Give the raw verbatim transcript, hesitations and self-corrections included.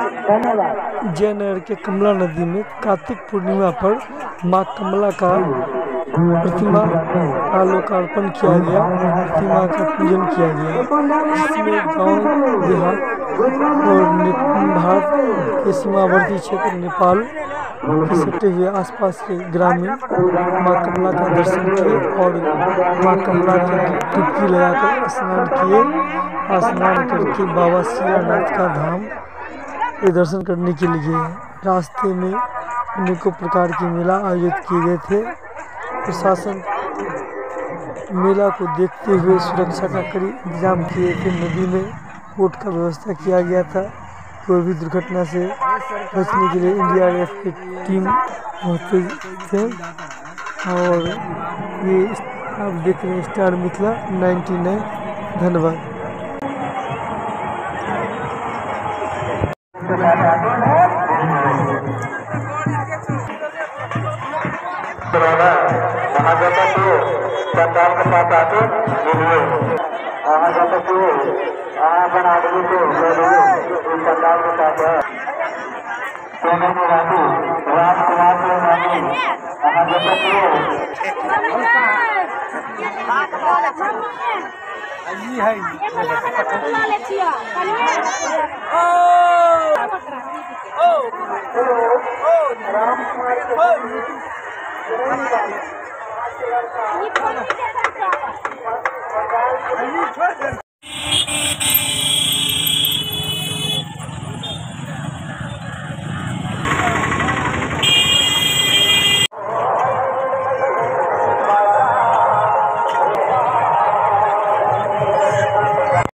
जयनगर के कमला नदी में कार्तिक पूर्णिमा पर मां कमला का प्रतिमा का लोकार्पण किया गया और प्रतिमा का पूजन किया गया, जिसमें गांव देहात और भारत के सीमावर्ती क्षेत्र नेपाल के सटे हुए आसपास के ग्रामीण मां कमला का दर्शन किए और मां कमला की डुबकी लगाकर स्नान किए। स्नान करके बाबा सियानाथ का धाम के दर्शन करने के लिए रास्ते में अनेकों प्रकार के मेला आयोजित किए गए थे। प्रशासन मेला को देखते हुए सुरक्षा का कड़ी इंतजाम किए थे। नदी में बोट का व्यवस्था किया गया था। कोई भी दुर्घटना से बचने के लिए एनडीआरएफ की टीम पहुँचे थे। और ये आप देख रहे हैं स्टार मिथिला नाइन्टी नाइन। धन्यवाद। वहाँ जाता तो सरकार के पास आते वहाँ जाता तो वहाँ अपन आदमी को सरकार के पास है सोने में राजू राम कुमार के राजू वहाँ जाता तो राम कुमार